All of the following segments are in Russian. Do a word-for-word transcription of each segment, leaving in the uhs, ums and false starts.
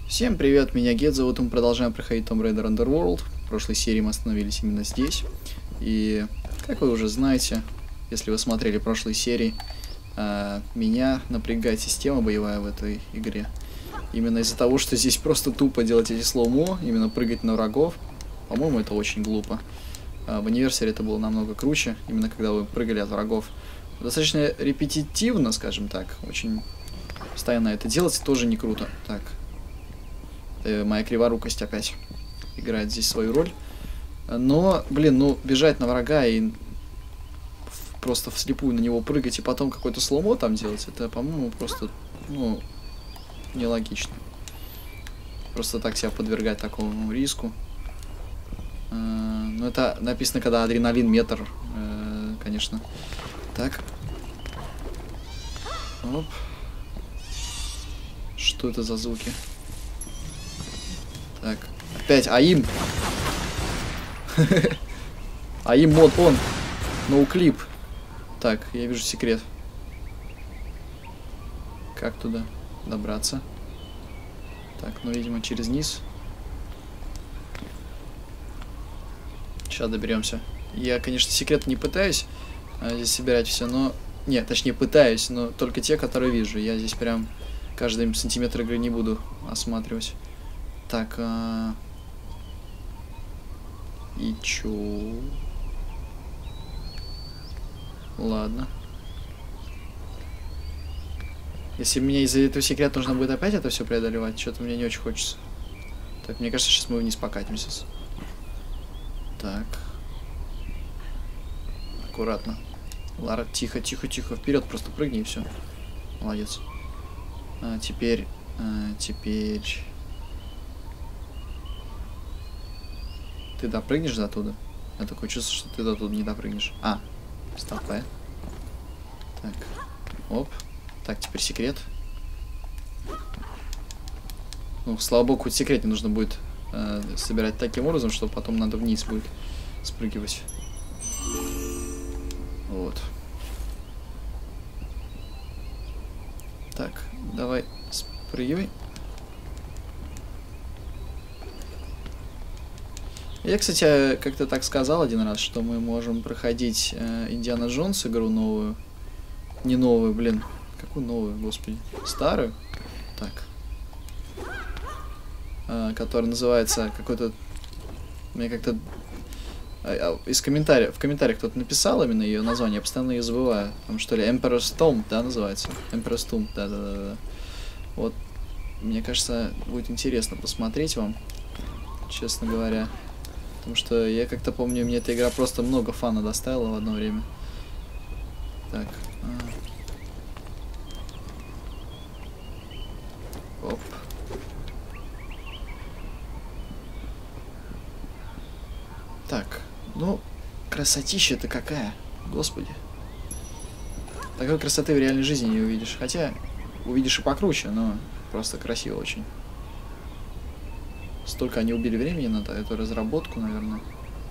Всем привет, меня Гет зовут, и мы продолжаем проходить Tomb Raider Underworld. В прошлой серии мы остановились именно здесь. И, как вы уже знаете, если вы смотрели прошлые серии, э, меня напрягает система боевая в этой игре. Именно из-за того, что здесь просто тупо делать эти слоумо, именно прыгать на врагов. По-моему, это очень глупо. Э, в Anniversary это было намного круче, именно когда вы прыгали от врагов. Достаточно репетитивно, скажем так, очень постоянно это делать тоже не круто. Так. Моя криворукость опять играет здесь свою роль. Но, блин, ну, бежать на врага и просто вслепую на него прыгать и потом какой-то слоумо там делать, это, по-моему, просто, ну, нелогично. Просто так себя подвергать такому риску. Ну, это написано, когда адреналин метр, конечно. Так. Оп. Что это за звуки? Так, опять АИМ. АИМ мод он. Ноуклип. Так, я вижу секрет. Как туда добраться? Так, ну, видимо, через низ. Сейчас доберемся. Я, конечно, секреты не пытаюсь а, здесь собирать все, но... Нет, точнее, пытаюсь, но только те, которые вижу. Я здесь прям каждый сантиметр игры не буду осматривать. Так, а... и чё? Ладно. Если мне из-за этого секрета нужно будет опять это все преодолевать, что-то мне не очень хочется. Так, мне кажется, сейчас мы вниз покатимся. Так. Аккуратно. Лара, тихо, тихо, тихо. Вперед просто прыгни и все. Молодец. А, теперь... А, теперь... Ты допрыгнешь до туда? Я такое чувство, что ты до туда не допрыгнешь. А, стопэ. Так, оп. Так, теперь секрет. Ну, слава богу, хоть секрет не нужно будет э, собирать таким образом, что потом надо вниз будет спрыгивать. Вот. Так, давай спрыгивай. Я, кстати, как-то так сказал один раз, что мы можем проходить э, Индиана Джонс игру новую. Не новую, блин. Какую новую, господи? Старую? Так. Э, которая называется какой-то... Мне как-то... Э, из комментариев... В комментариях кто-то написал именно ее название, я постоянно ее забываю. Там что ли, Emperor's Tomb, да, называется? Emperor's Tomb, да-да-да. Вот. Мне кажется, будет интересно посмотреть вам, честно говоря. Потому что я как-то помню, мне эта игра просто много фана доставила в одно время. Так. А. Оп. Так. Ну, красотища-то какая. Господи. Такой красоты в реальной жизни не увидишь. Хотя, увидишь и покруче, но просто красиво очень. Столько они убили времени на эту разработку, наверное.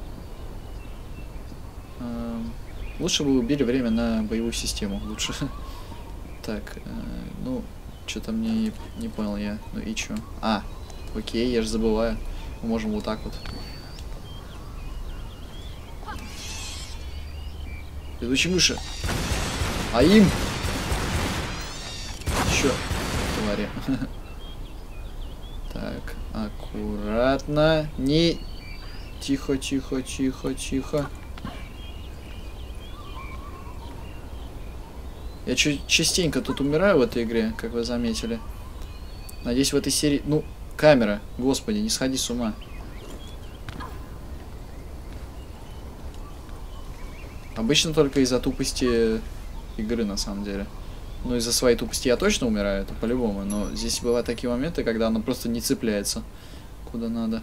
Э, лучше бы убили время на боевую систему. Лучше. Так, э, ну, что-то мне не, не понял я. Ну и чё? А, окей, я же забываю. Мы можем вот так вот. Ведущий мыши. А им! Чё? Твари. Так, аккуратно. Не... Тихо, тихо, тихо, тихо. Я чуть частенько тут умираю в этой игре, как вы заметили. Надеюсь, в этой серии... Ну, камера. Господи, не сходи с ума. Обычно только из-за тупости игры, на самом деле. Ну, из-за своей тупости я точно умираю, это по-любому. Но здесь бывают такие моменты, когда оно просто не цепляется куда надо.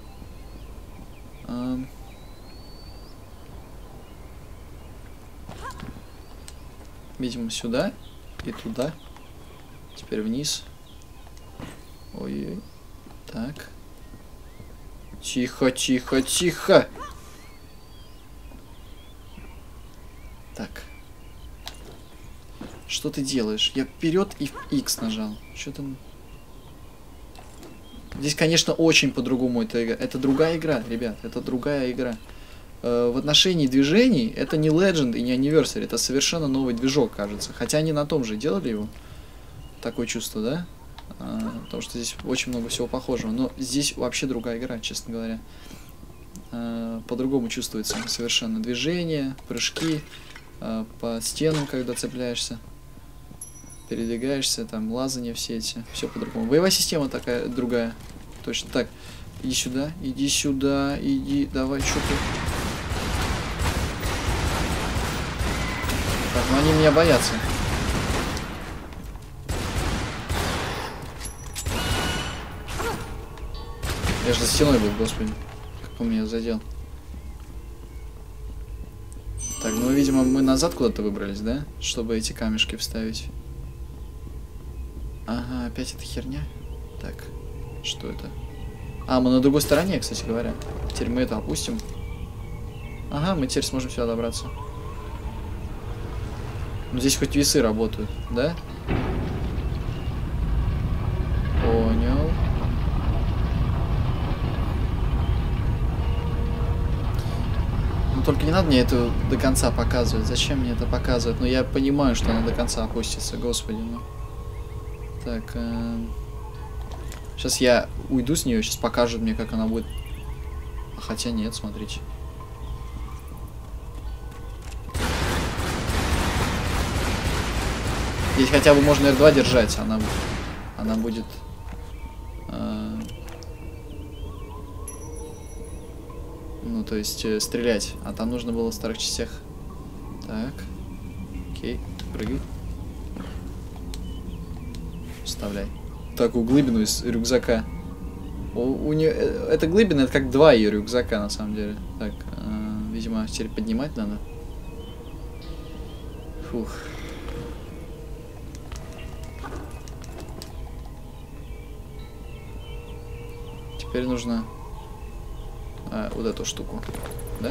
А... Видимо, сюда и туда. Теперь вниз. Ой-ой-ой. Так. Тихо, тихо, тихо. Так. Что ты делаешь? Я вперед и X нажал. Что там? Здесь, конечно, очень по-другому это игра. Это другая игра, ребят, это другая игра. Э, в отношении движений это не Legend и не Anniversary, это совершенно новый движок, кажется. Хотя они на том же делали его. Такое чувство, да? Э, потому что здесь очень много всего похожего. Но здесь вообще другая игра, честно говоря. Э, по-другому чувствуется совершенно движение, прыжки э, по стенам, когда цепляешься. Передвигаешься, там, лазания все эти. Все по-другому. Боевая система такая, другая. Точно так. Иди сюда, иди сюда, иди, давай, что ты... Так, ну они меня боятся. Я же за стеной был, господи. Как он меня задел. Так, ну, видимо, мы назад куда-то выбрались, да? Чтобы эти камешки вставить. Ага, опять эта херня. Так, что это? А, мы на другой стороне, кстати говоря. Теперь мы это опустим. Ага, мы теперь сможем сюда добраться. Ну, здесь хоть весы работают, да? Понял. Ну, только не надо мне это до конца показывать. Зачем мне это показывать? Ну, я понимаю, что она до конца опустится, господи, ну. Так, э... сейчас я уйду с нее, сейчас покажут мне, как она будет. Хотя нет, смотрите. Здесь хотя бы можно эр два держать, она, она будет... Э... Ну, то есть, э, стрелять. А там нужно было в старых частях. Так. Окей, прыгай. Вставляй. Такую глыбину из рюкзака. У, у нее, эта глыбина, это как два ее рюкзака, на самом деле. Так, э, видимо, теперь поднимать надо. Фух. Теперь нужно э, вот эту штуку, да?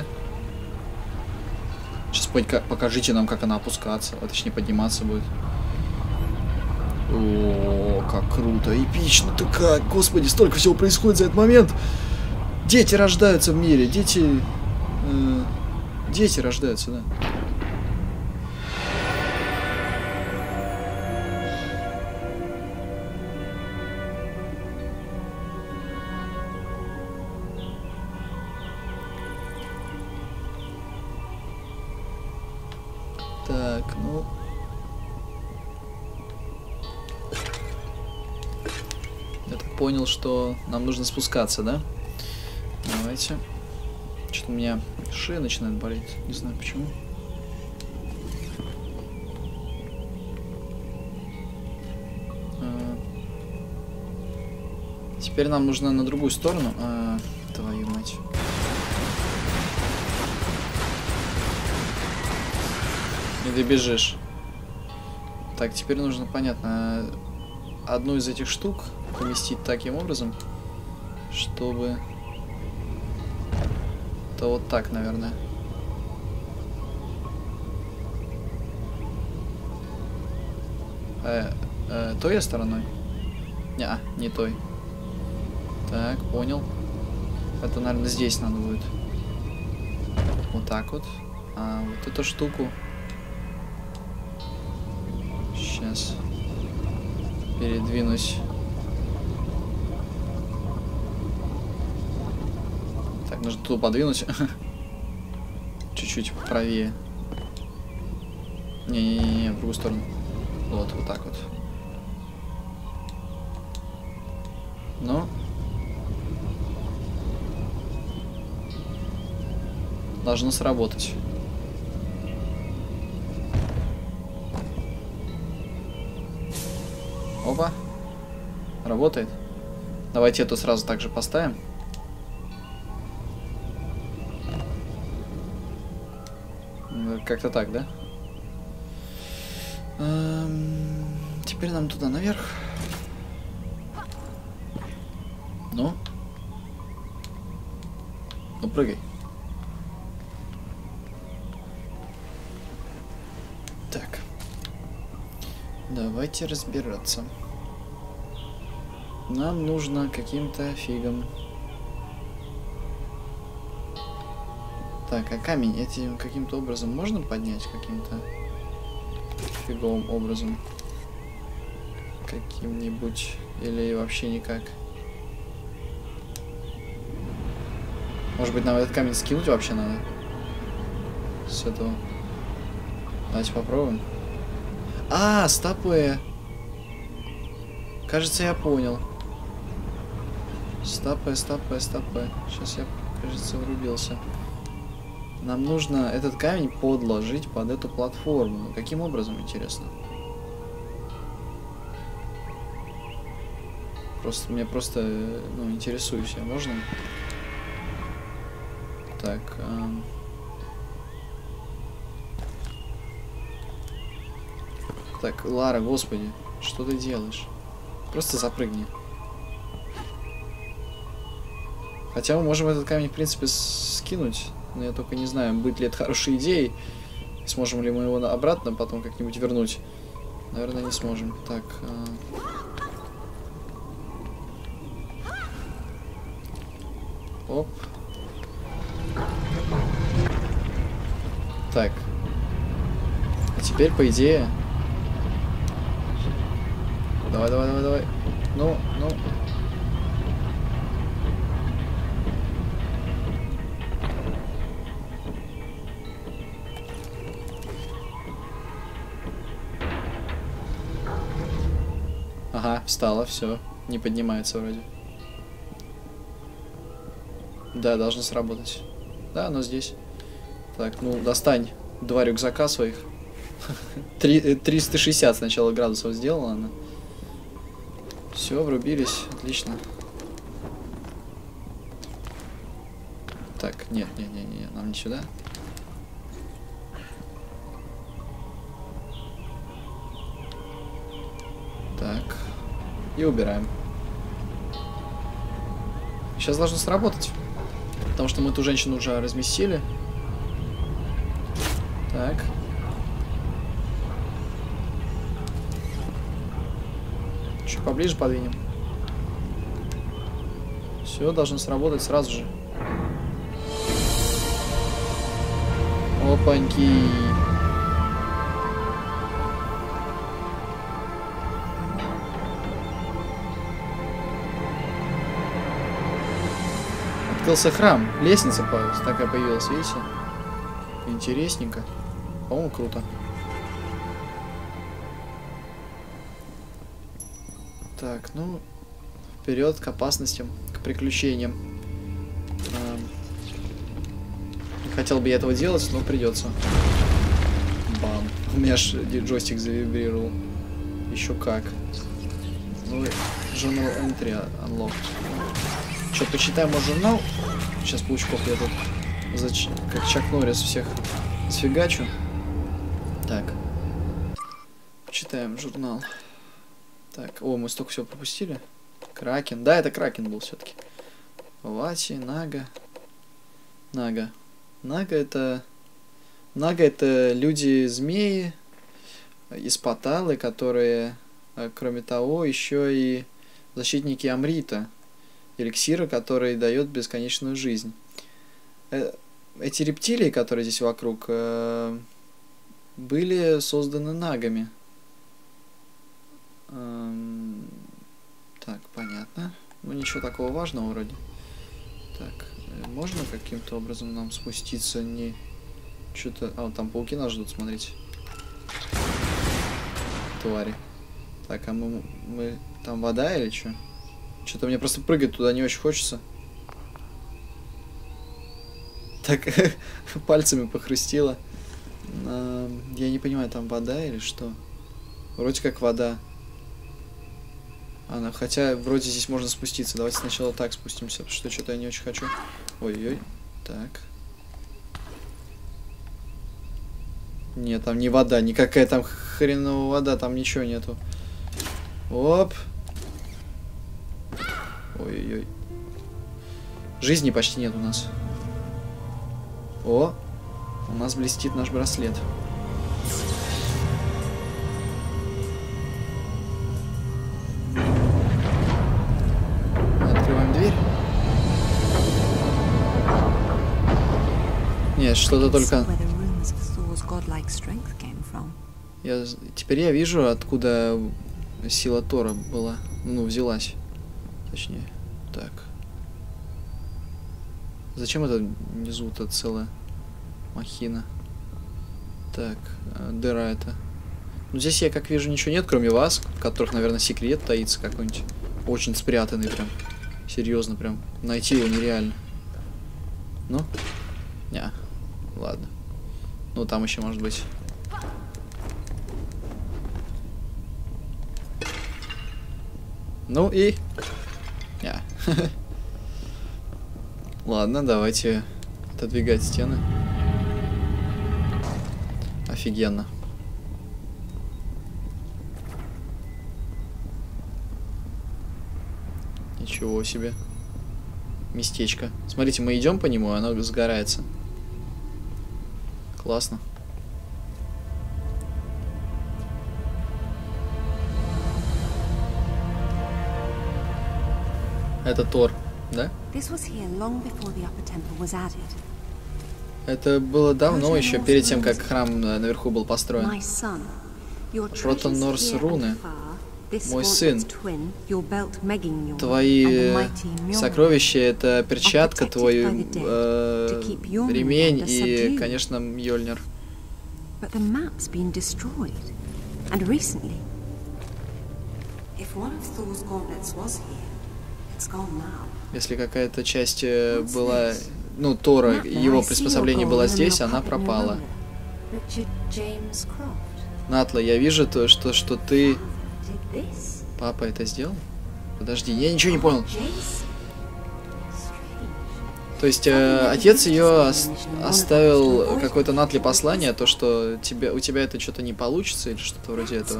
Сейчас покажите нам, как она опускаться, а точнее подниматься будет. О, как круто, эпично-то как, господи, столько всего происходит за этот момент. Дети рождаются в мире, дети, э, дети рождаются, да. Так, ну... Я так понял, что нам нужно спускаться, да? Давайте. Что-то у меня шея начинает болеть. Не знаю почему. А... Теперь нам нужно на другую сторону. А... Твою мать. Не добежишь. Так, теперь нужно, понятно, одну из этих штук поместить таким образом, чтобы... То вот так, наверное. Э, э, той стороной? Не, не той. Так, понял. Это, наверное, здесь надо будет. Вот так вот. А вот эту штуку... Сейчас передвинусь. Так, нужно туда подвинуть. Чуть-чуть правее. Не-не-не, в другую сторону. Вот, вот так вот. Ну. Должно сработать. Опа. Работает. Давайте эту сразу также поставим. Как-то так, да? Эм, теперь нам туда наверх. Ну? Ну, прыгай. Так. Давайте разбираться. Нам нужно каким-то фигом. Так, а камень этим каким-то образом можно поднять? Каким-то фиговым образом? Каким-нибудь? Или вообще никак? Может быть, нам этот камень скинуть вообще надо? С этого. Давайте попробуем. А, стопэ. Кажется, я понял. Стопэ, стопэ, стопэ. Сейчас я, кажется, врубился. Нам нужно этот камень подложить под эту платформу. Каким образом, интересно? Просто, мне просто, ну, интересуюсь я. Можно? Так. Эм... Так, Лара, господи, что ты делаешь? Просто запрыгни. Хотя мы можем этот камень, в принципе, скинуть. Но я только не знаю, будет ли это хорошей идеей. Сможем ли мы его обратно потом как-нибудь вернуть. Наверное, не сможем. Так. Э... Оп. Так. А теперь, по идее... Давай, давай, давай, давай. Ну, ну. Ага, встала, все. Не поднимается вроде. Да, должно сработать. Да, оно здесь. Так, ну, достань два рюкзака своих. триста шестьдесят сначала градусов сделала она. Все, врубились. Отлично. Так, нет, нет, нет, нет, нам не сюда. Так. И убираем. Сейчас должно сработать. Потому что мы ту женщину уже разместили. Так. Чуть поближе подвинем. Все, должно сработать сразу же. Опаньки. Открылся храм. Лестница появилась. Такая появилась, видите? Интересненько. По-моему, круто. Так, ну, вперед к опасностям, к приключениям. А, не хотел бы я этого делать, но придется. Бам. У меня аж джойстик завибрировал. Еще как. Ну, Journal Entry Unlocked. Что, почитаем мой журнал? Сейчас паучков я тут, зач... как Чак Норрис, всех сфигачу. Так. Читаем журнал. Так, о, мы столько всего пропустили. Кракен. Да, это Кракен был все-таки. Вати, Нага. Нага. Нага это... Нага это люди-змеи из Паталы, которые, кроме того, еще и защитники Амрита. Эликсира, который дает бесконечную жизнь. Эти рептилии, которые здесь вокруг, были созданы нагами. Так, понятно. Ну, ничего такого важного вроде. Так, можно каким-то образом нам спуститься? Не... Что-то... А, вот там пауки нас ждут, смотрите. Твари. Так, а мы... мы... Там вода или что? Что-то мне просто прыгать туда не очень хочется. Так, пальцами похрустило. Я не понимаю, там вода или что? Вроде как вода. Она, хотя вроде здесь можно спуститься. Давайте сначала так спустимся, потому что что-то я не очень хочу. Ой-ой. Так. Нет, там не вода. Никакая там хреновая вода. Там ничего нету. Оп. Ой-ой-ой. Жизни почти нет у нас. О, у нас блестит наш браслет. Нет, что-то только... Я... Теперь я вижу, откуда сила Тора была. Ну, взялась. Точнее. Так. Зачем это внизу-то целая махина? Так, дыра это. Ну, здесь я, как вижу, ничего нет, кроме вас, в которых, наверное, секрет таится какой-нибудь. Очень спрятанный прям. Серьезно прям. Найти его нереально. Ну? Не. Ладно. Ну, там еще может быть. Ну и... Не. Ладно, давайте отодвигать стены. Офигенно. Ничего себе. Местечко. Смотрите, мы идем по нему, оно сгорается. Классно. Это Тор, да? Это было давно, еще перед тем, как храм наверху был построен. Протонорс руны. Мой сын, твои сокровища — это перчатка, твой э, ремень и, конечно, Мьёльнир. Если какая-то часть была, ну, Тора, его приспособление было здесь, она пропала. Натла, я вижу то, что, что ты... Папа это сделал? Подожди, я ничего не понял. То есть э, отец ее оставил какое-то Натле послание, то, что тебе, у тебя это что-то не получится или что-то вроде этого.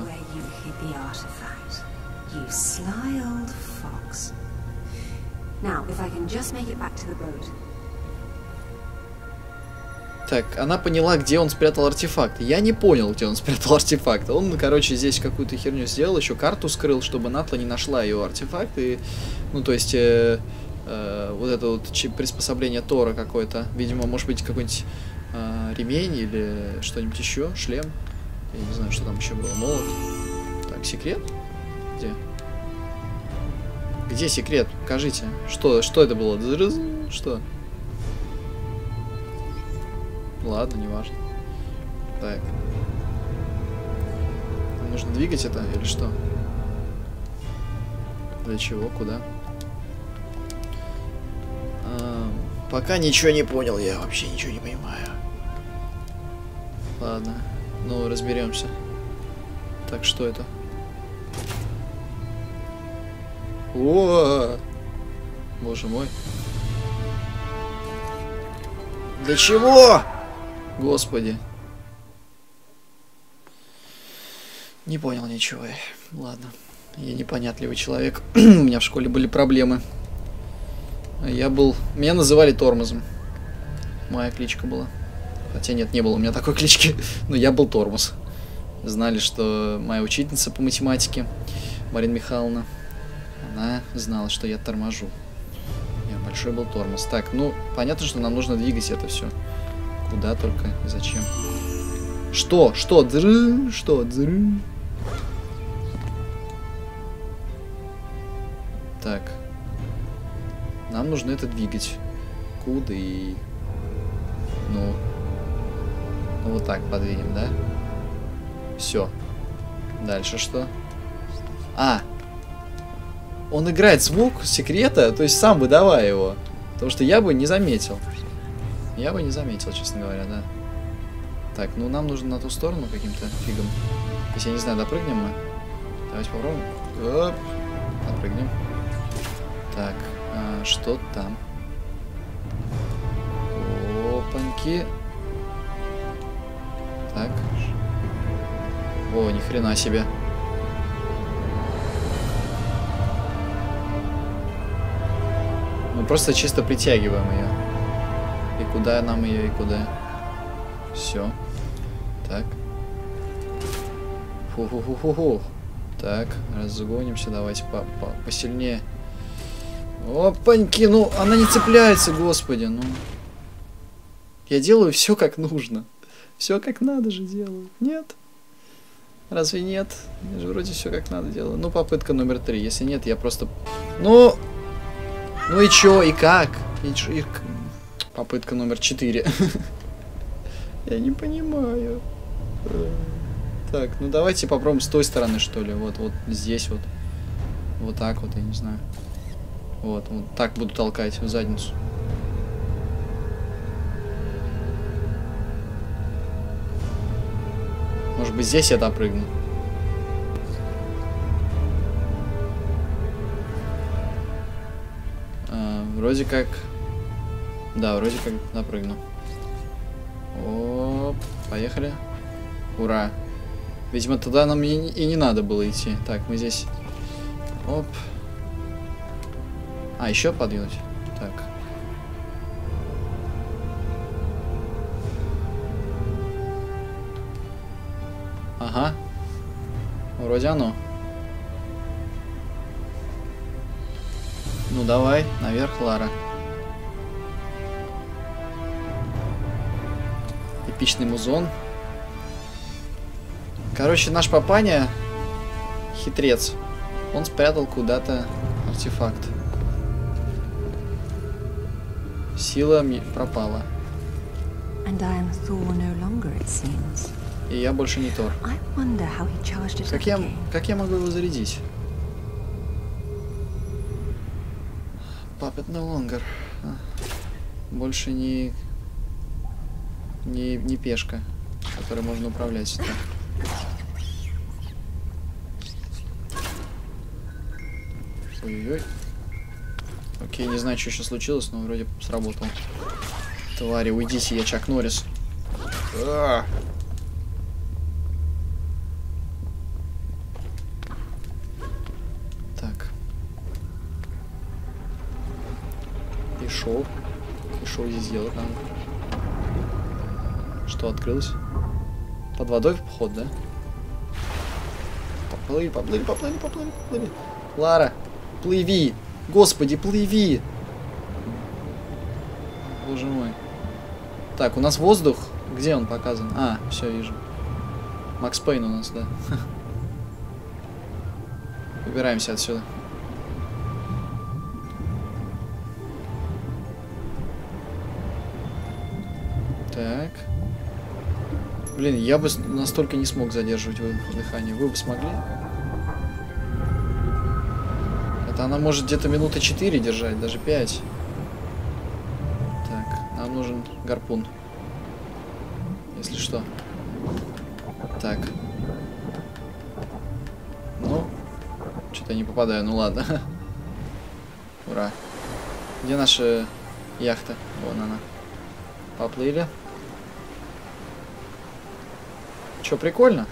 Так, она поняла, где он спрятал артефакт. Я не понял, где он спрятал артефакт. Он, короче, здесь какую-то херню сделал, еще карту скрыл, чтобы Натла не нашла ее артефакт. И, ну, то есть, э, э, вот это вот приспособление Тора какое-то. Видимо, может быть, какой-нибудь э, ремень или что-нибудь еще, шлем. Я не знаю, что там еще было. Молот. Так, секрет? Где? Где секрет? Покажите. Что, что это было? Что? Ладно, не важно. Так. Нам нужно двигать это или что? Для чего? Куда? А, пока ничего не понял, я вообще ничего не понимаю. Ладно. Ну, разберемся. Так, что это? О! Боже мой. Для чего? Господи. Не понял ничего. Ладно. Я непонятливый человек. У меня в школе были проблемы. Я был... Меня называли Тормозом. Моя кличка была. Хотя нет, не было у меня такой клички. Но я был Тормоз. Знали, что моя учительница по математике, Марина Михайловна, она знала, что я торможу. Я большой был Тормоз. Так, ну, понятно, что нам нужно двигать это все. Куда только и зачем? Что? Что? Дры? Что? Дры? Так. Нам нужно это двигать. Куда и... Ну... Ну вот так подвинем, да? Все. Дальше что? А! Он играет звук секрета, то есть сам выдавая его. Потому что я бы не заметил. Я бы не заметил, честно говоря, да. Так, ну нам нужно на ту сторону каким-то фигом. Если я не знаю, допрыгнем мы. Давайте попробуем. Оп. Допрыгнем. Так, а, что там? Опаньки. Так. О, ни хрена себе. Мы просто чисто притягиваем ее. И куда нам ее, и куда? Все. Так. Фу-фу-фу-фу-фу. Так, разгонимся, давайте по -по посильнее. Опаньки, ну она не цепляется, господи, ну. Я делаю все как нужно. Все как надо же делаю. Нет? Разве нет? Я же вроде все как надо делаю. Ну, попытка номер три. Если нет, я просто... Ну... Ну и чё, и как? И чё, и... Попытка номер четыре. Я не понимаю. Так, ну давайте попробуем с той стороны, что ли. Вот, вот здесь вот. Вот так вот, я не знаю. Вот, вот так буду толкать в задницу. Может быть, здесь я допрыгну. А, вроде как... Да, вроде как допрыгну. Оп, поехали. Ура. Видимо, туда нам и, и не надо было идти. Так, мы здесь... Оп. А, еще подвинуть. Так. Ага. Вроде оно. Ну давай, наверх, Лара. Эпичный музон. Короче, наш папаня хитрец. Он спрятал куда-то артефакт. Сила пропала. And I am Thor no longer, it seems. И я больше не Тор. I wonder how he charged it Как я, как я могу его зарядить? Puppet no longer. А. Больше не, не не пешка, которой можно управлять. Так. Ой-ой-ой. Окей, не знаю, что еще случилось, но вроде сработало. Твари, уйдите, я Чак Норрис. А -а -а. Так. И шоу. И шоу здесь делать надо. Что открылось? Под водой вход, да? Поплыли, поплыли, поплыли, поплыли, поплыли. Лара, плыви! Господи, плыви! Боже мой. Так, у нас воздух. Где он показан? А, все, вижу. Макс Пейн у нас, да. Убираемся отсюда. Так. Блин, я бы настолько не смог задерживать дыхание. Вы бы смогли? Это она может где-то минуты четыре держать, даже пять. Так, нам нужен гарпун. Если что. Так. Ну, что-то я не попадаю, ну ладно. Ура. Где наша яхта? Вон она. Поплыли. Чё, прикольно?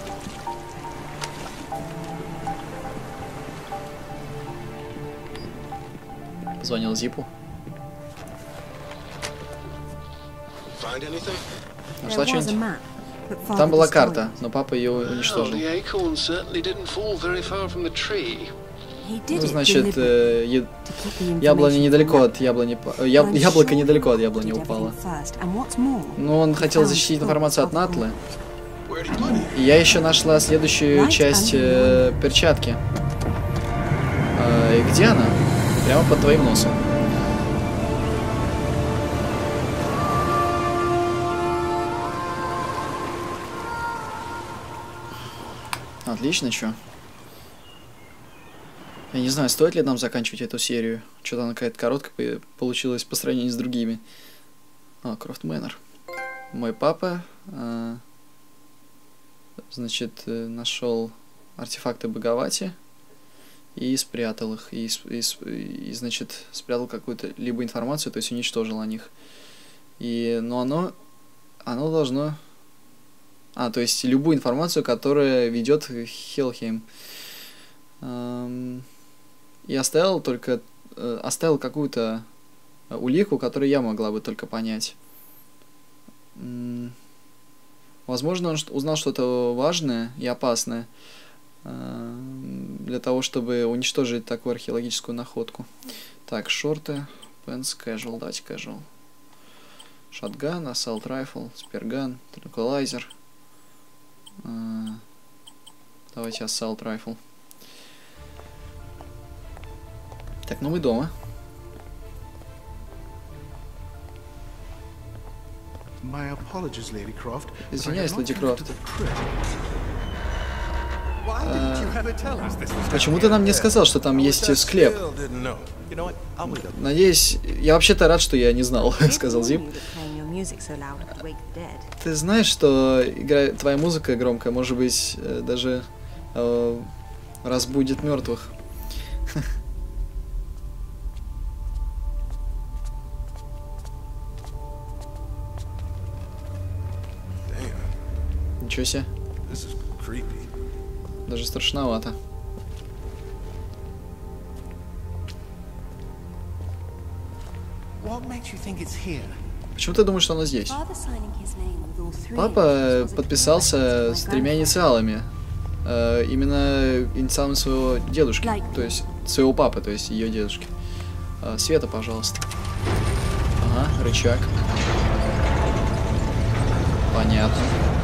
Позвонил Зипу. Нашла что-нибудь? Там была карта, но папа ее уничтожил. Ну, значит, э, яблоня недалеко от яблони... Яб... Яблоко недалеко от яблони упало. Но он хотел защитить информацию от Натлы. И я еще нашла следующую часть э, перчатки. Э, и где она? Прямо под твоим носом. Отлично, чё? Я не знаю, стоит ли нам заканчивать эту серию. Что-то она какая-то короткая получилась по сравнению с другими. А, Крофт Мэннер. Мой папа, э, значит, э, нашел артефакты Боговати и спрятал их. И, и, и, значит, спрятал какую-то либо информацию, то есть уничтожил о них. И, но оно, оно должно... А, то есть любую информацию, которая ведет Хелхейм. Эм, и оставил только... Э, оставил какую-то улику, которую я могла бы только понять. М-м, возможно, он узнал что-то важное и опасное э, для того, чтобы уничтожить такую археологическую находку. Так, шорты, пенс, casual, давайте casual. Шотган, ассалт райфл, спирган, транквилайзер. А, давайте ассалт райфл. Так, ну мы дома. Извиняюсь, леди Крофт. А, почему ты нам не сказал, что там есть склеп? Надеюсь, я вообще-то рад, что я не знал, сказал Зип. Ты знаешь, что игра... твоя музыка громкая, может быть, даже э, разбудит мертвых. Ничего себе. Даже страшновато. Почему ты думаешь, что она здесь? Папа подписался с тремя инициалами. Э, именно инициалами своего дедушки. То есть своего папы, то есть ее дедушки. Э, Света, пожалуйста. Ага, рычаг. Понятно.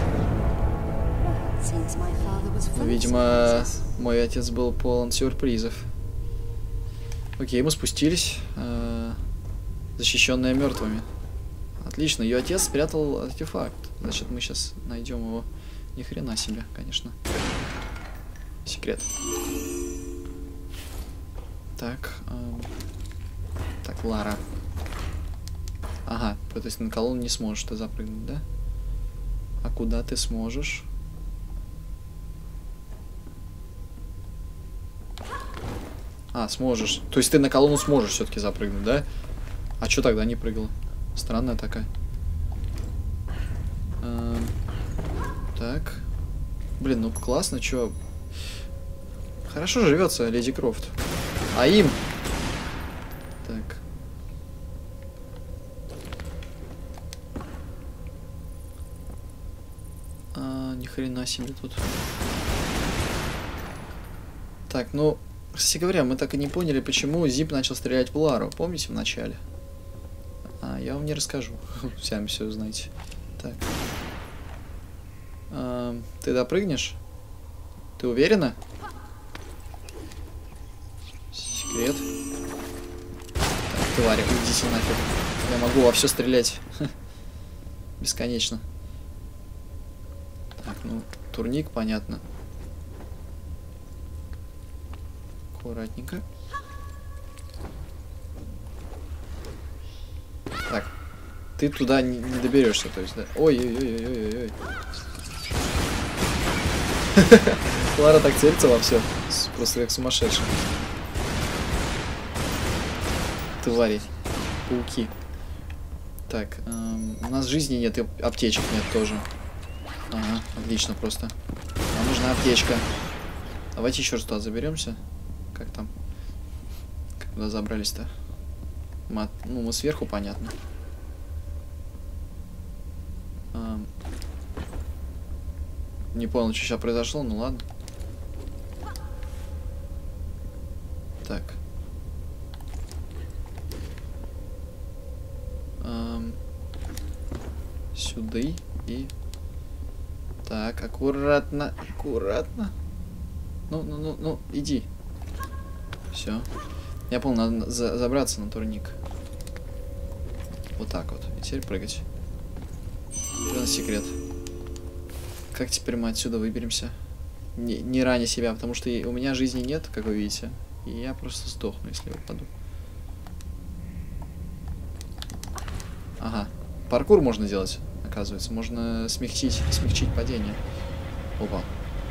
Видимо, мой отец был полон сюрпризов. Окей, мы спустились. Э, защищенная мертвыми. Отлично, ее отец спрятал артефакт. Значит, мы сейчас найдем его. Ни хрена себе, конечно. Секрет. Так. Э, так, Лара. Ага, то есть на колонну не сможешь ты запрыгнуть, да? А куда ты сможешь? А, сможешь. То есть ты на колонну сможешь все-таки запрыгнуть, да? А что тогда не прыгала? Странная такая. А, так. Блин, ну классно, чё. Хорошо живется леди Крофт. А им? Так. А, ни хрена себе тут. Так, ну, кстати говоря, мы так и не поняли, почему Зип начал стрелять в Лару. Помните в начале? А, я вам не расскажу. Сами все узнаете. Так. А, ты допрыгнешь? Ты уверена? Секрет. Так, твари, уйдите нафиг. Я могу во все стрелять. Бесконечно. Так, ну, турник, понятно. Аккуратненько. Так, ты туда не, не доберешься, то есть, да? Ой-ой-ой-ой-ой-ой. Лара так целится во все, просто как сумасшедшая. Твари, пауки. Так, эм, у нас жизни нет, и аптечек нет тоже. Ага, отлично просто. Нам нужна аптечка. Давайте еще раз туда заберемся. Как там? Когда забрались-то? Мы, ну, мы сверху, понятно. А, не понял, что сейчас произошло, ну ладно. Так. А, сюда и... Так, аккуратно, аккуратно. Ну, ну, ну, ну, иди. Все. Я понял, надо за забраться на турник. Вот так вот. И теперь прыгать. Это у нас секрет. Как теперь мы отсюда выберемся? Не, не раня себя, потому что у меня жизни нет, как вы видите. И я просто сдохну, если я упаду. Ага. Паркур можно делать, оказывается. Можно смягчить, смягчить падение. Опа.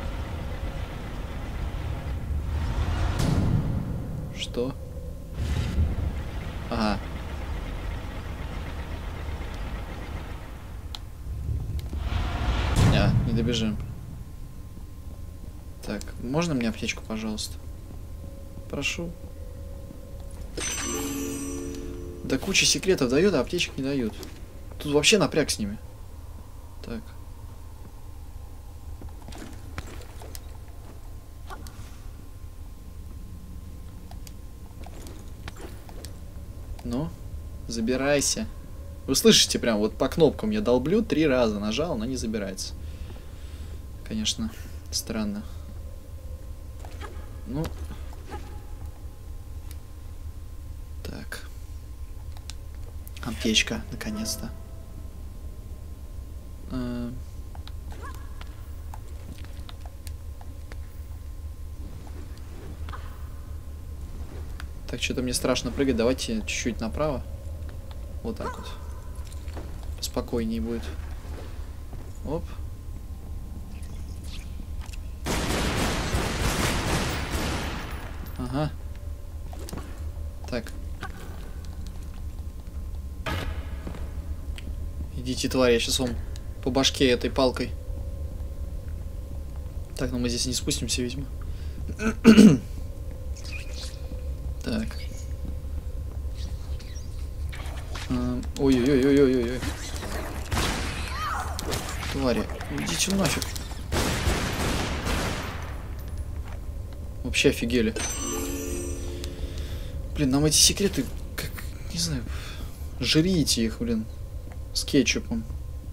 Что? Ага. А, не добежим. Так, можно мне аптечку, пожалуйста? Прошу. Да куча секретов дают, а аптечек не дают. Тут вообще напряг с ними. Так. Ну, забирайся. Вы слышите, прям вот по кнопкам я долблю, три раза нажал, но не забирается. Конечно, странно. Ну. Так. Аптечка, наконец-то. А... Так, что-то мне страшно прыгать. Давайте чуть-чуть направо. Вот так вот. Спокойнее будет. Оп. Ага. Так. Идите, тварь, я сейчас вам по башке этой палкой. Так, ну мы здесь не спустимся, видимо. Так. Ой-ой-ой-ой-ой-ой. Твари, идите нафиг. Вообще офигели. Блин, нам эти секреты, как, не знаю, жрите их, блин, с кетчупом.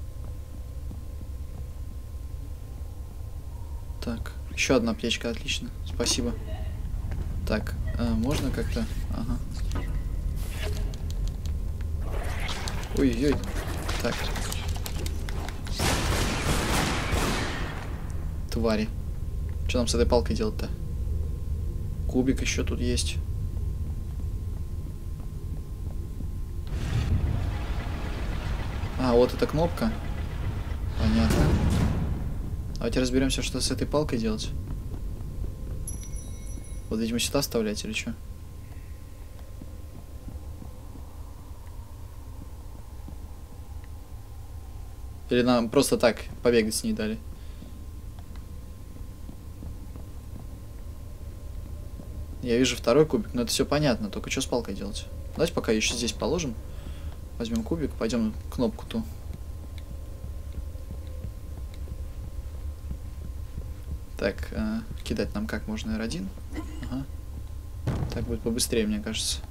Так, еще одна аптечка, отлично, спасибо. Так, а, можно как-то, ага. Ой-ой, так. Твари. Что нам с этой палкой делать-то? Кубик еще тут есть. А, вот эта кнопка. Понятно. Давайте разберемся, что с этой палкой делать. Вот, видимо, сюда вставлять или что? Или нам просто так побегать с ней дали? Я вижу второй кубик, но это все понятно. Только что с палкой делать? Давайте пока еще здесь положим. Возьмем кубик, пойдем кнопку ту. Так, э, кидать нам как можно эр один. Ага. Так будет побыстрее, мне кажется.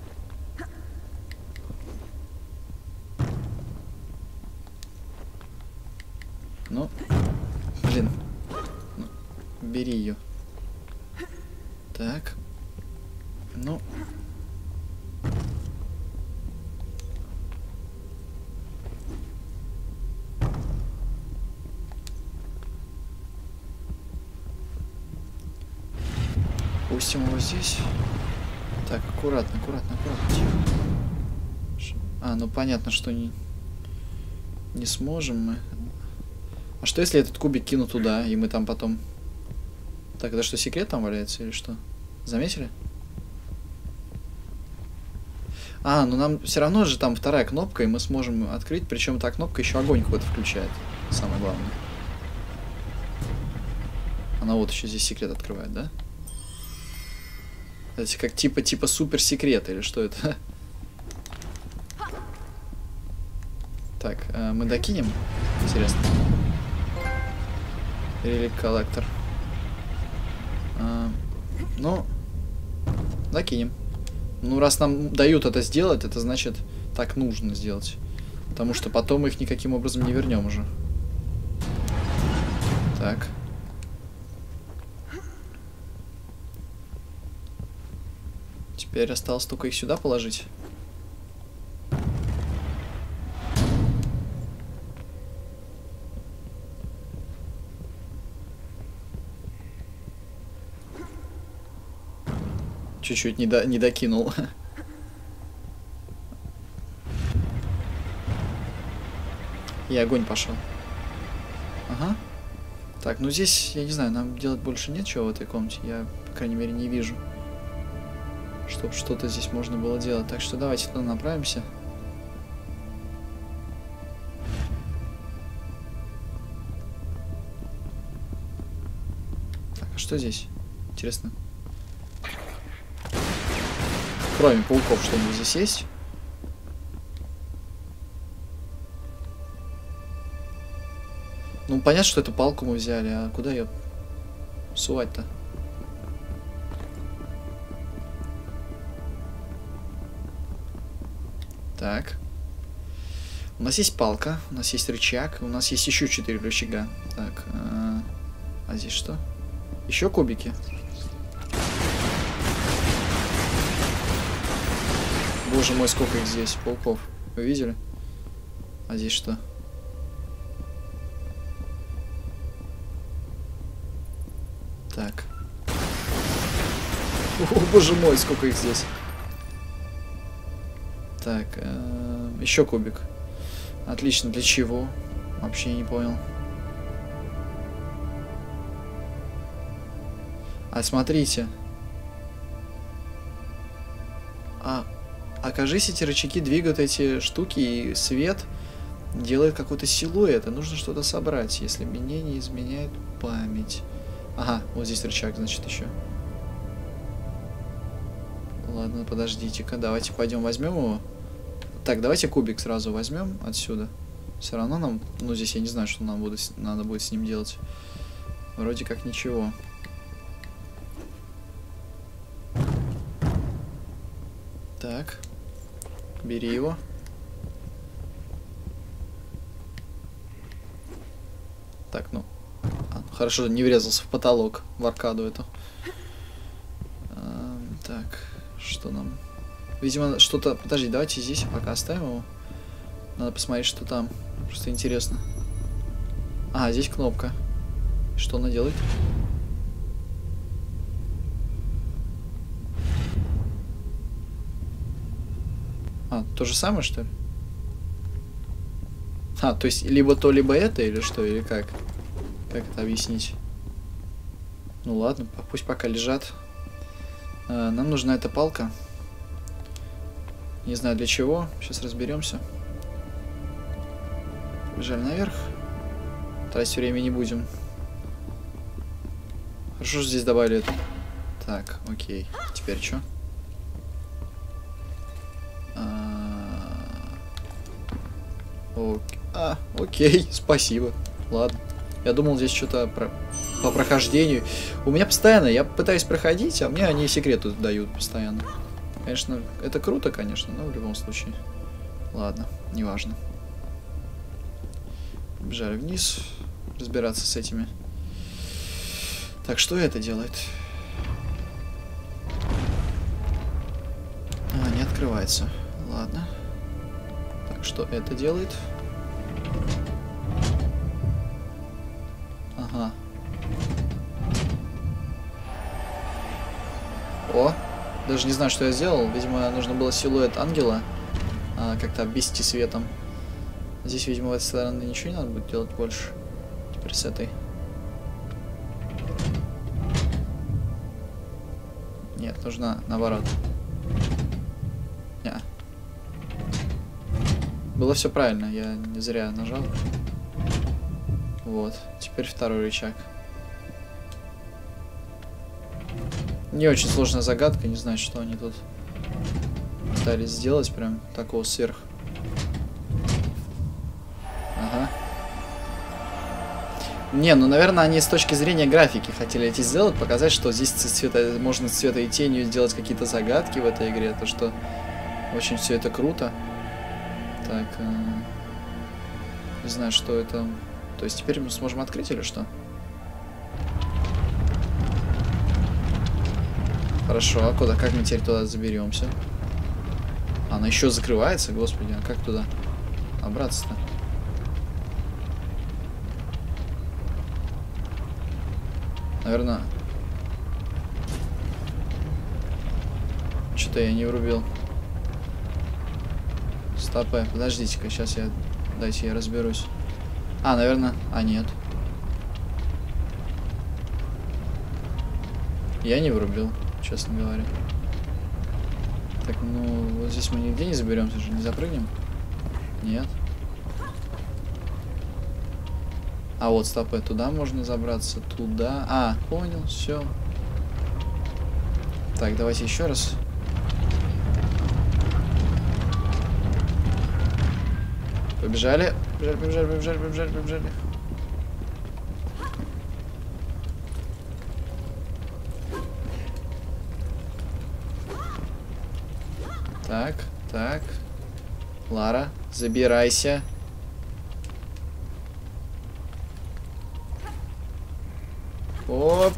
Ну, блин. Ну, бери ее. Так. Ну. Пустим его здесь. Так, аккуратно, аккуратно, аккуратно. Тихо. А, ну понятно, что не, не сможем мы. А что если этот кубик кину туда, и мы там потом... Так, это что, секрет там валяется или что? Заметили? А, ну нам все равно же там вторая кнопка, и мы сможем открыть. Причем та кнопка еще огонь какой-то включает. Самое главное. Она вот еще здесь секрет открывает, да? Это как типа типа супер секрет или что это? Так, э, мы докинем? Интересно. Релик коллектор. А, ну, докинем. Ну, раз нам дают это сделать, это значит, так нужно сделать. Потому что потом мы их никаким образом не вернем уже. Так. Теперь осталось только их сюда положить. Чуть-чуть не, до, не докинул. И огонь пошел. Ага. Так, ну здесь, я не знаю, нам делать больше нечего в этой комнате. Я, по крайней мере, не вижу, чтобы что-то здесь можно было делать. Так что давайте туда направимся. Так, а что здесь? Интересно. Кроме пауков, что-нибудь здесь есть? Ну, понятно, что эту палку мы взяли, а куда ее сувать-то? Так. У нас есть палка, у нас есть рычаг, у нас есть еще четыре рычага. Так, а, а здесь что? Еще кубики. Боже мой, сколько их здесь, пауков. Вы видели? А здесь что? Так. О, боже мой, сколько их здесь. Так, э, еще кубик. Отлично, для чего? Вообще не понял. А смотрите. А, окажись, эти рычаги двигают эти штуки, и свет делает какой-то силуэт. И нужно что-то собрать, если мне не изменяет память. Ага, вот здесь рычаг, значит, еще. Ладно, подождите-ка. Давайте пойдем возьмем его. Так, давайте кубик сразу возьмем отсюда. Все равно нам... Ну, здесь я не знаю, что нам будет, надо будет с ним делать. Вроде как ничего. Так. Бери его. Так, ну... А, хорошо, не врезался в потолок, в аркаду эту. А, так, что нам... Видимо, что-то... Подожди, давайте здесь пока оставим его. Надо посмотреть, что там. Просто интересно. А, здесь кнопка. Что она делает? А, то же самое, что ли? А, то есть, либо то, либо это, или что, или как? Как это объяснить? Ну ладно, пусть пока лежат. А, нам нужна эта палка. Не знаю для чего. Сейчас разберемся. Побежали наверх. Тратить время не будем. Хорошо, что здесь добавили это. Так, окей. Теперь что? А, окей. А, окей, спасибо. Ладно. Я думал, здесь что-то про... по прохождению. У меня постоянно, я пытаюсь проходить, а мне они секреты дают постоянно. Конечно, это круто, конечно, но в любом случае. Ладно, неважно. Побежали вниз, разбираться с этими. Так, что это делает? А, не открывается. Ладно. Так, что это делает? Ага. О! Даже не знаю, что я сделал. Видимо, нужно было силуэт ангела а, как-то обвести светом. Здесь, видимо, в этой стороне ничего не надо будет делать больше. Теперь с этой. Нет, нужно наоборот. Не. Было все правильно, я не зря нажал. Вот, теперь второй рычаг. Не очень сложная загадка, не знаю, что они тут пытались сделать, прям такого сверх. Ага. Не, ну, наверное, они с точки зрения графики хотели эти сделать, показать, что здесь цвета, можно с цвета и тенью сделать какие-то загадки в этой игре, то что очень все это круто. Так, э, не знаю, что это. То есть теперь мы сможем открыть или что? Хорошо, а куда? Как мы теперь туда заберемся? Она еще закрывается, господи, а как туда добраться-то? Наверное... Что-то я не врубил. Стопэ, подождите-ка, сейчас я... Дайте я разберусь. А, наверное... А, нет. Я не врубил, честно говоря. Так, ну, вот здесь мы нигде не заберемся же, не запрыгнем? Нет. А вот, стоп, туда можно забраться, туда. А, понял, все. Так, давайте еще раз. Побежали. Побежали, побежали, побежали, побежали, побежали. Так, так. Лара, забирайся. Оп.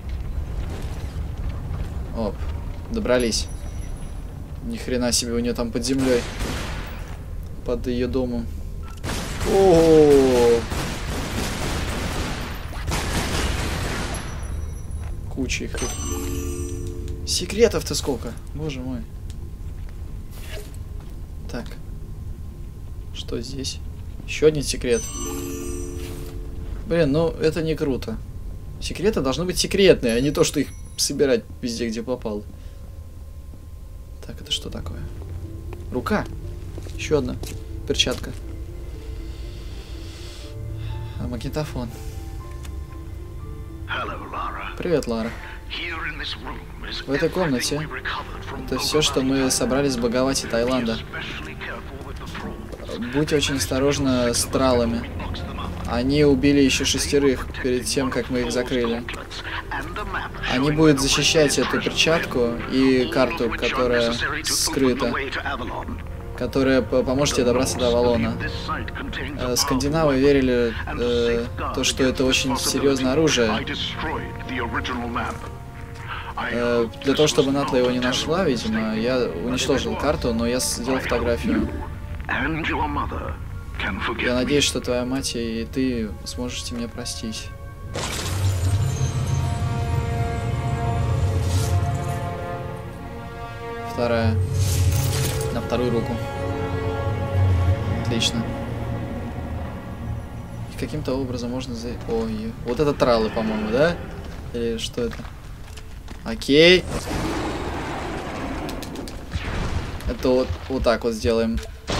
Оп. Добрались. Ни хрена себе, у нее там под землей. Под ее домом. О, куча их тут. Секретов-то сколько? Боже мой. Так. Что здесь? Еще один секрет. Блин, ну это не круто. Секреты должны быть секретные, а не то, что их собирать везде, где попал. Так, это что такое? Рука. Еще одна перчатка. А, магнитофон. Привет, Лара. В этой комнате это все, что мы собрали с Багавати Таиланда. Будь очень осторожна с тралами. Они убили еще шестерых перед тем, как мы их закрыли. Они будут защищать эту перчатку и карту, которая скрыта, которая поможет тебе добраться до Авалона. Э, скандинавы верили, э, то, что это очень серьезное оружие. Э, для того, чтобы Натла его не нашла, видимо, я уничтожил карту, но я сделал фотографию. Я надеюсь, что твоя мать и ты сможете меня простить. Вторая. На вторую руку. Отлично. И каким-то образом можно за... Ой, вот это тралы, по-моему, да? Или что это? Окей. Это вот, вот так вот сделаем.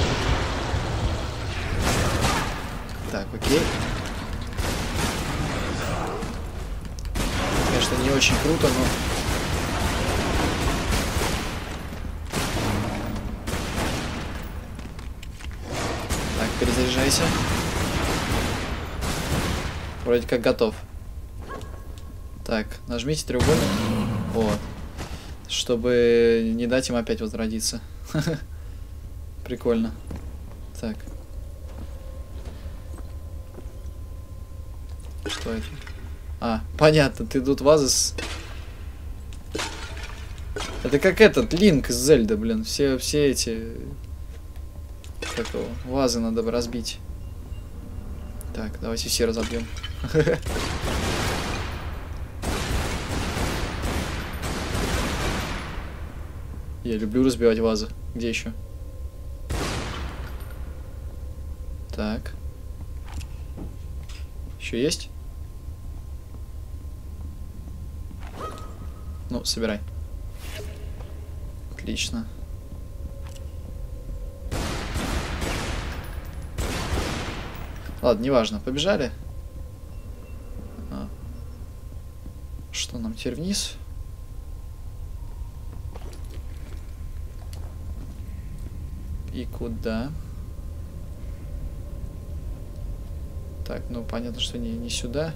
Так, окей. Конечно, не очень круто, но... Так, перезаряжайся. Вроде как готов. Так, нажмите треугольник. Вот. Чтобы не дать им опять возродиться. Прикольно. Так. Что это? А, понятно, ты тут вазы с... Это как этот, Линк из Зельды, блин. Все, все эти... Как его? Вазы надо бы разбить. Так, давайте все разобьем. Я люблю разбивать вазы. Где еще? Так. Еще есть? Ну, собирай. Отлично. Ладно, неважно. Побежали. А. Что нам теперь вниз? И куда? Так, ну понятно, что не, не сюда.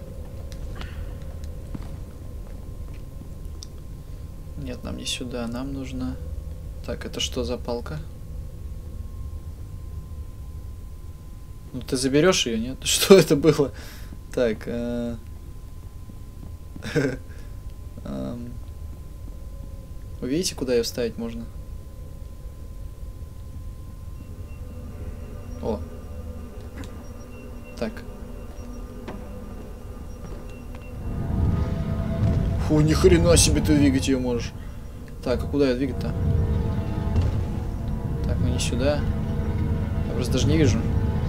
Нет, нам не сюда, нам нужно... Так, это что за палка? Ну ты заберешь ее, нет? Что это было? Так, э... Вы видите, куда ее вставить можно? О. Так. Фу, ни хрена себе ты двигать ее можешь. Так, а куда я двигать-то? Так, ну не сюда. Я просто даже не вижу.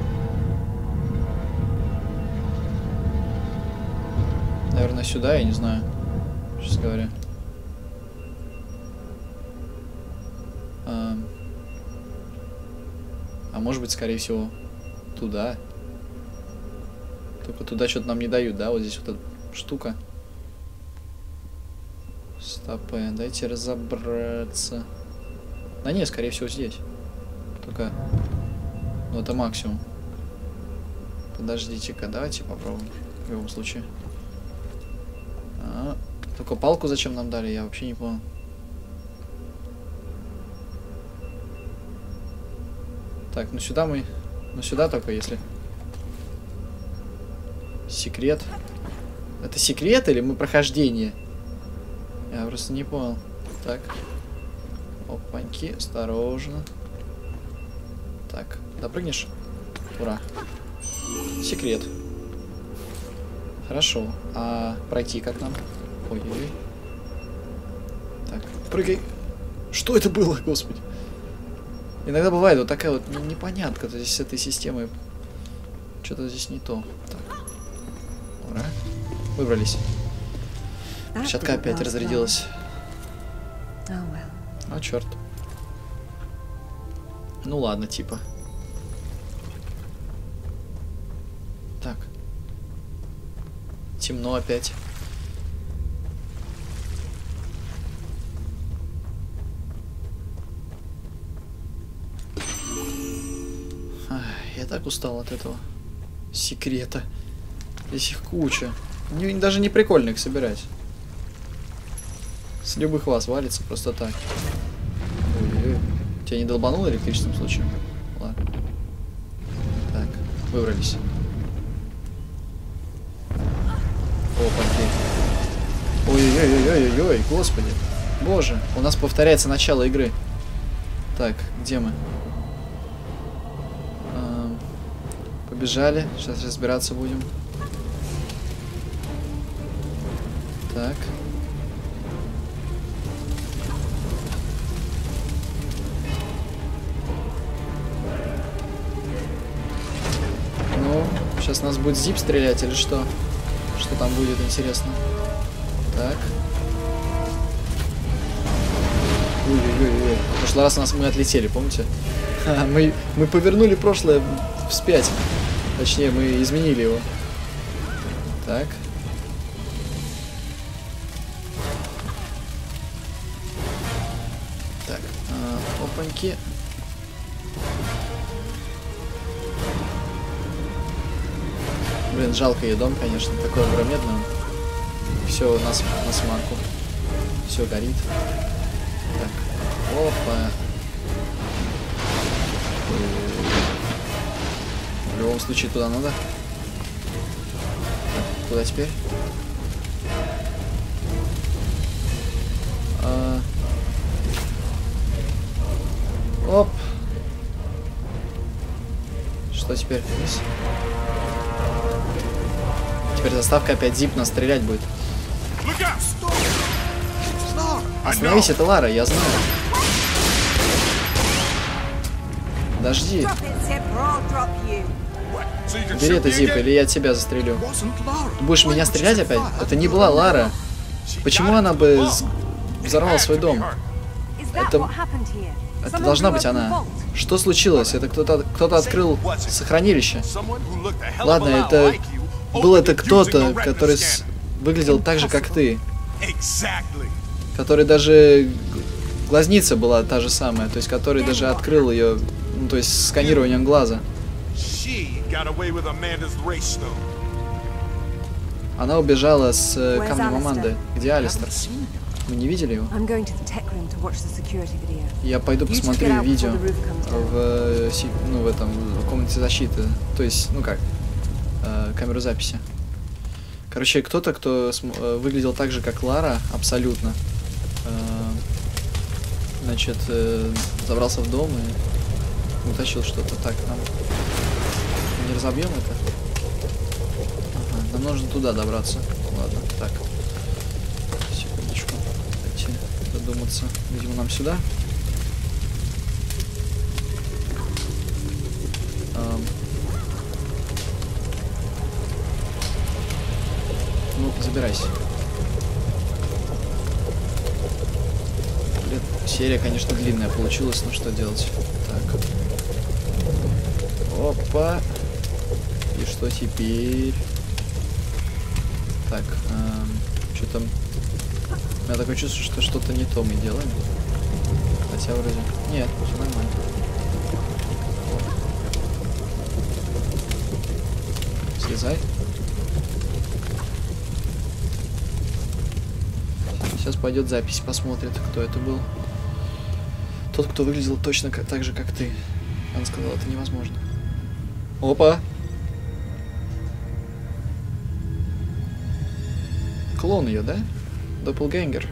Наверное, сюда, я не знаю. Честно говоря. А, а может быть, скорее всего, туда. Только туда что-то нам не дают, да? Вот здесь вот эта штука. Стопэ, дайте разобраться. Да нет, скорее всего, здесь. Только... Ну, это максимум. Подождите-ка, давайте попробуем. В любом случае. А, только палку зачем нам дали, я вообще не понял. Так, ну сюда мы... Ну сюда только, если... Секрет. Это секрет или мы прохождение? Я просто не понял. Так. Опаньки, осторожно. Так, допрыгнешь? Ура. Секрет. Хорошо. А пройти как нам? Ой-ой-ой. Так, прыгай. Что это было, господи? Иногда бывает вот такая вот непонятка здесь с этой системой. Что-то здесь не то. Так. Ура. Выбрались. Перчатка опять разрядилась. А, черт. Ну ладно, типа. Так. Темно опять. Ах, я так устал от этого секрета. Здесь их куча. Не, даже не прикольно их собирать. С любых вас валится просто так. Ой-ой-ой. Тебя не долбануло электричеством случаем? Ладно. Так, выбрались. Опаньки. Ой-ой-ой-ой-ой-ой, господи. Боже, у нас повторяется начало игры. Так, где мы? Эм, побежали. Сейчас разбираться будем. Так. Ну, сейчас нас будет зип стрелять или что? Что там будет, интересно? Так. Ой-ой-ой-ой. В прошлый раз у нас мы отлетели, помните? мы, мы повернули прошлое вспять. Точнее, мы изменили его. Так. Так. А, опаньки. Блин, жалко ее дом, конечно, такой огроменный. Все у нас на смарку. Все горит. Так. Опа. В любом случае туда надо. Так, куда теперь? А... Оп. Что теперь? Вниз? Теперь заставка опять зип нас стрелять будет. Остановись, это Лара, я знаю. Подожди. Бери это зип, или я тебя застрелю. Ты будешь меня стрелять опять? Это не была Лара. Почему она бы взорвала свой дом? Это... Это должна быть она. Что случилось? Это кто-то кто-то открыл сохранилище. Ладно, это... Был это кто-то, который с... выглядел так же, как ты. Который даже... Глазница была та же самая, то есть который даже открыл ее, ну, то есть с сканированием глаза. Она убежала с э, камнем Аманды. Где Алистер? Мы не видели его? Я пойду посмотрю видео в, ну, в этом в комнате защиты. То есть, ну как, э, камеру записи. Короче, кто-то, кто э, выглядел так же, как Лара, абсолютно. Э, значит, э, забрался в дом и утащил что-то. Так, нам не разобьем это? Ага, нам нужно туда добраться. Ладно, так. Секундочку. Дайте додуматься. Видимо, нам сюда. Эм. Ну, забирайся. Блин, серия, конечно, длинная получилась, но что делать? Так. Опа. И что теперь? Так, эм, что там? У меня такое чувство, что что-то не то мы делаем. Хотя вроде... Нет, все нормально. Слезай. Сейчас пойдет запись, посмотрит, кто это был. Тот, кто выглядел точно как, так же, как ты. Она сказала, это невозможно. Опа! клон ее, да? Doppelganger.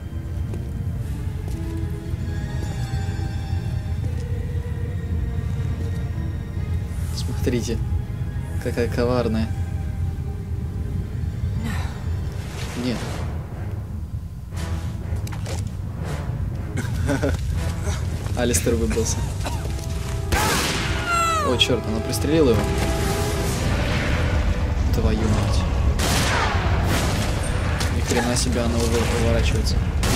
Смотрите, какая коварная. Нет. Алистер выбрался. О, черт, она пристрелила его. Твою мать. Ни хрена себе, она уже поворачивается.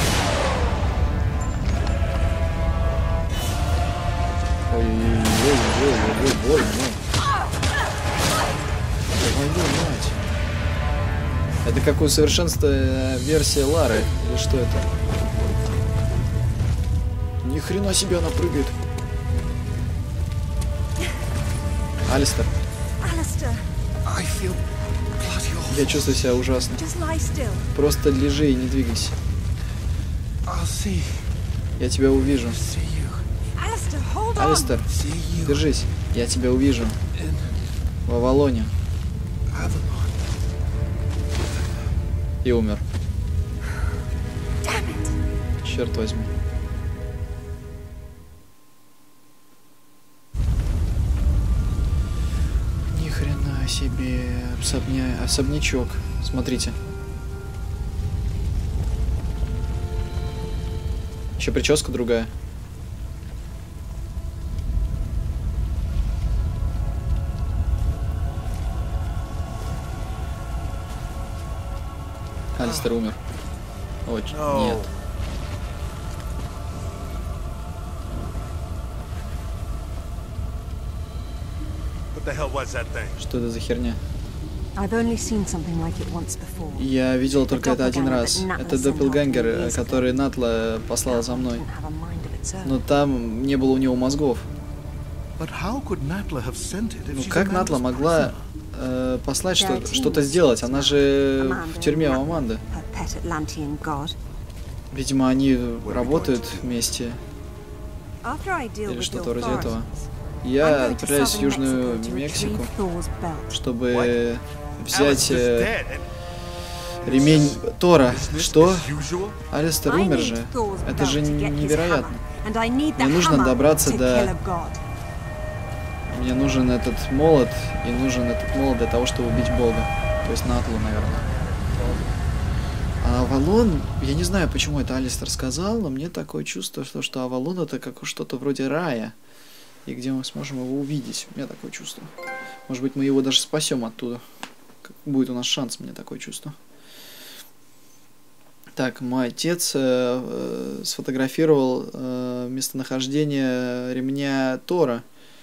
Ой-ой-ой-ой-ой-ой-ой-ой. Твою мать. Это как усовершенствованная версия Лары. Или что это? Ни хрена себе, она прыгает. Алистер. Я чувствую себя ужасно. Просто лежи и не двигайся. Я тебя увижу. Алистер, держись. Я тебя увижу. В Авалоне. И умер. Черт возьми. Ни хрена себе. Особня... Особнячок. Смотрите. Еще прическа другая. Алистер умер. Очень. No. Нет. Что это за херня? Я видел только это один раз. Это Doppelganger, который Натла послал за мной. Но там не было у него мозгов. Ну как Натла могла э, послать что- что-то сделать? Она же в тюрьме у Аманды. Видимо, они работают вместе. Или что-то вроде этого. Я отправляюсь в Южную Мексику, чтобы взять э, ремень Тора. Что? Алистер умер же. Это же невероятно. Мне нужно добраться до... Мне нужен этот молот, и нужен этот молот для того, чтобы убить Бога. То есть Натлу, наверное. А Авалон, я не знаю, почему это Алистер сказал, но мне такое чувство, что, что Авалон это как что-то вроде рая. И где мы сможем его увидеть. У меня такое чувство. Может быть, мы его даже спасем оттуда. Будет у нас шанс, мне такое чувство. Так, мой отец э, э, сфотографировал э, местонахождение ремня Тора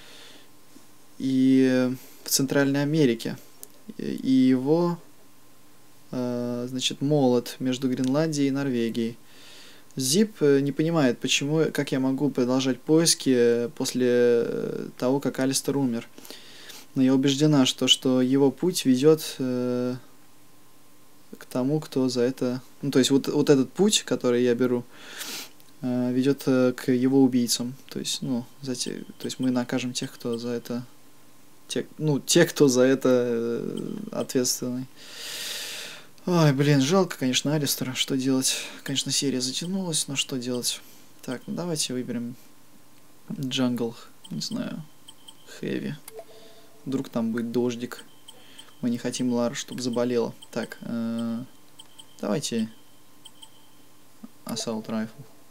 и в Центральной Америке. И его, э, значит, молот между Гренландией и Норвегией. Зип не понимает, почему, как я могу продолжать поиски после того, как Алистер умер. Но я убеждена, что, что его путь ведет э, к тому, кто за это... Ну, то есть вот, вот этот путь, который я беру, э, ведет э, к его убийцам. То есть, ну, за те, то есть мы накажем тех, кто за это... Те, ну, те, кто за это э, ответственный. Ой, блин, жалко, конечно, Алистера. Что делать? Конечно, серия затянулась, но что делать? Так, ну давайте выберем Джангл. Не знаю. Хэви. Вдруг там будет дождик. Мы не хотим Лару, чтобы заболела. Так, э-э- давайте Assault Rifle.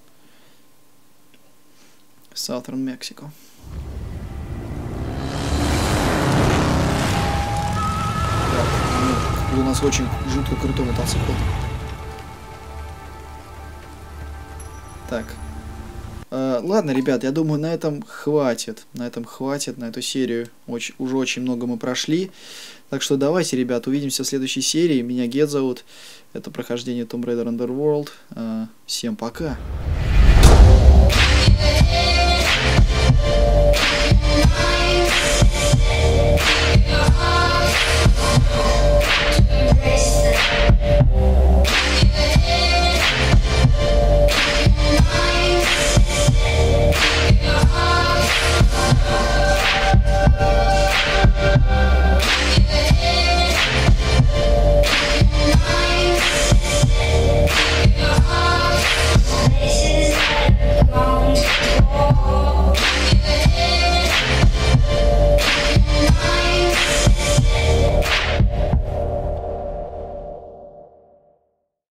Southern Mexico. У нас очень жутко крутой мотоцикл. Так. Э, ладно, ребят, я думаю, на этом хватит. На этом хватит, на эту серию. Очень, уже очень много мы прошли. Так что давайте, ребят, увидимся в следующей серии. Меня Гет зовут. Это прохождение Tomb Raider Underworld. Э, всем пока. Bye.